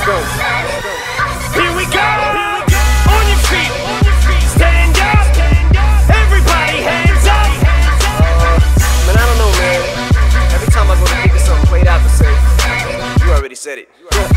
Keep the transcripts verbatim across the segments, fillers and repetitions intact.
go. Here we go. On your feet. Stand up. Everybody hands up. Uh, man, I don't know, man. Every time I go to think of something played out to say, you already said it.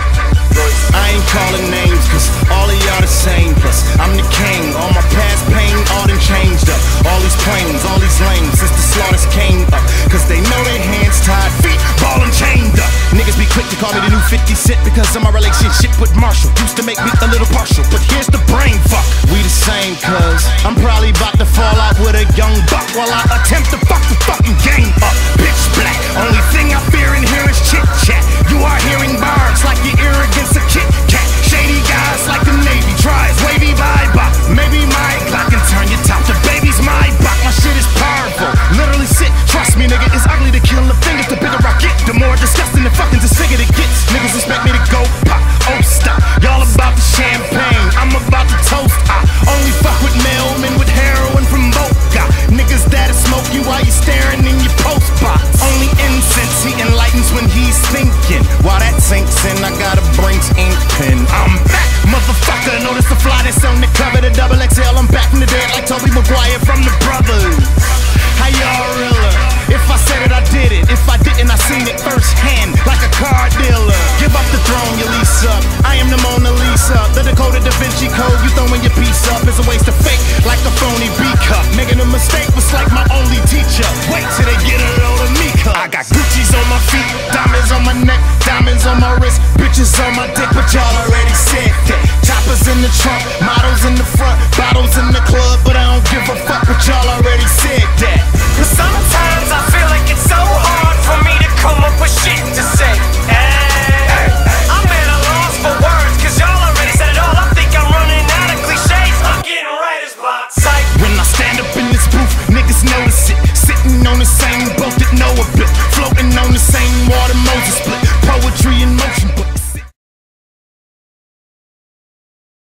I ain't calling names, cause all of y'all the same. Plus, I'm the king. All my past pain, all done changed up. All these planes, all these lanes, since the slaughters came up. Cause they know they hands tied, feet ballin' chained up. Niggas be quick to call me the new fifty cent because of my relationship with Marshall. Used to make me a little partial, but here's the brain fuck. We the same, cuz I'm probably about to fall out with a young buck while I attempt to fuck the fucking game up. Bitch black, only thing I fear in here is chit chat. You are hearing barbs like your ear against a Kit Kat. Shady guys like the Navy tries wavy bye bye. Maybe my Glock can turn your top to baby's my buck. My shit is powerful, literally sick. Trust me, nigga, it's ugly to kill the fingers. The bigger I get, the more disgusting the fucking disfigured it gets. Niggas expect me to go pop, oh stop. Y'all about the champagne, I'm about to toast. I only fuck with mailmen with heroin from Boca. Niggas that'll smoke you while you staring in your post box. Only incense he enlightens when he's thinking. While that sinks in, I got a Brinks ink pen. I'm back, motherfucker. Notice the flyness on the cover, the double X L. I'm back from the dead like Toby Maguire from the Brothers. How y'all realer? If I said it, I did it. If I didn't, I seen it firsthand, like a car dealer. Give up the throne, you lease up. I am the Mona Lisa, the Dakota Da Vinci Code. You throwing your piece up is a waste of fake, like a phony B-cup. Making a mistake was like my only teacher. Wait till they get a load of me, cuz I got Gucci's on my feet, diamonds on my neck, diamonds on my wrist, bitches on my dick, but y'all already said that. Choppers in the trunk, models in the front, bottles in the club, but I don't give a fuck, but y'all already said that. Cause sometimes I feel like it's so hard for me to come up with shit to say. Hey, I'm at a loss for words, cause y'all already said it all. I think I'm running out of cliches. I'm getting writer's block. Psych. When I stand up in this booth, niggas notice it. Sitting on the same